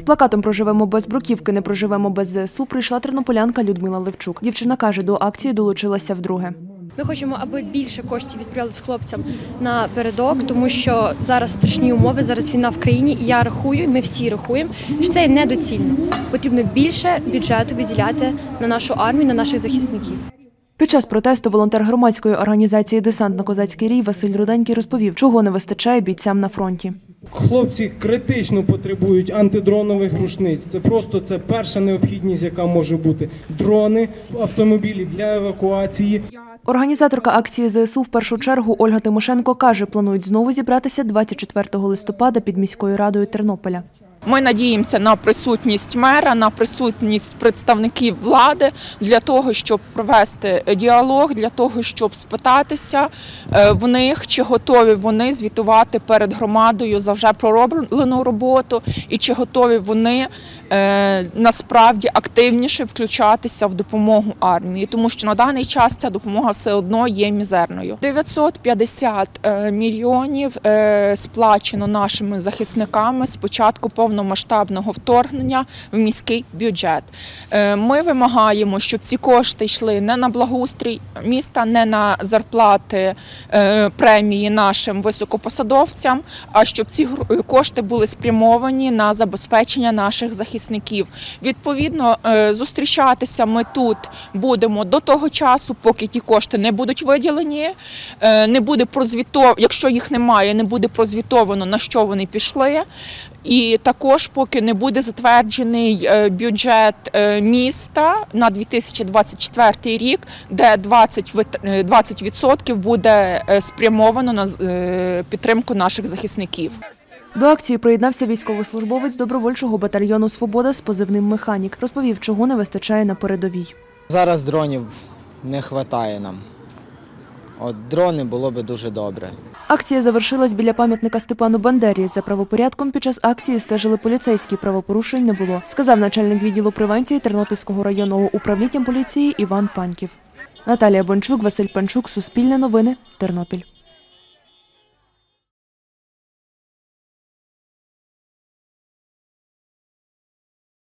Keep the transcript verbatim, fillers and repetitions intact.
плакатом «Проживемо без бруківки, не проживемо без ЗСУ» прийшла тернополянка Людмила Левчук. Дівчина каже, до акції долучилася вдруге. Ми хочемо, аби більше коштів відправилось хлопцям на передок, тому що зараз страшні умови, зараз війна в країні, і я рахую, ми всі рахуємо, що це є недоцільно. Потрібно більше бюджету виділяти на нашу армію, на наших захисників. Під час протесту волонтер громадської організації «Десантно-козацький рій» Василь Руденький розповів, чого не вистачає бійцям на фронті. Хлопці критично потребують антидронових рушниць. Це просто це перша необхідність, яка може бути. Дрони, автомобілі для евакуації. Організаторка акції ЗСУ в першу чергу Ольга Тимошенко каже, планують знову зібратися двадцять четвертого листопада під міською радою Тернополя. Ми надіємося на присутність мера, на присутність представників влади для того, щоб провести діалог, для того, щоб спитатися в них, чи готові вони звітувати перед громадою за вже пророблену роботу і чи готові вони насправді активніше включатися в допомогу армії, тому що на даний час ця допомога все одно є мізерною. дев'ятсот п'ятдесят мільйонів сплачено нашими захисниками з початку повномасштабного вторгнення в міський бюджет. Ми вимагаємо, щоб ці кошти йшли не на благоустрій міста, не на зарплати, премії нашим високопосадовцям, а щоб ці кошти були спрямовані на забезпечення наших захисників. Відповідно, зустрічатися ми тут будемо до того часу, поки ті кошти не будуть виділені, не буде прозвітовано, якщо їх немає, не буде прозвітовано, на що вони пішли. І також, поки не буде затверджений бюджет міста на дві тисячі двадцять четвертий рік, де двадцять відсотків буде спрямовано на підтримку наших захисників. До акції приєднався військовослужбовець добровольчого батальйону «Свобода» з позивним «Механік». Розповів, чого не вистачає на передовій. Зараз дронів не вистачає нам. От дрони було б дуже добре. Акція завершилась біля пам'ятника Степану Бандері. За правопорядком під час акції стежили поліцейські, правопорушень не було, сказав начальник відділу превенції Тернопільського районного управління поліції Іван Паньків. Наталія Бончук, Василь Панчук, Суспільне новини, Тернопіль.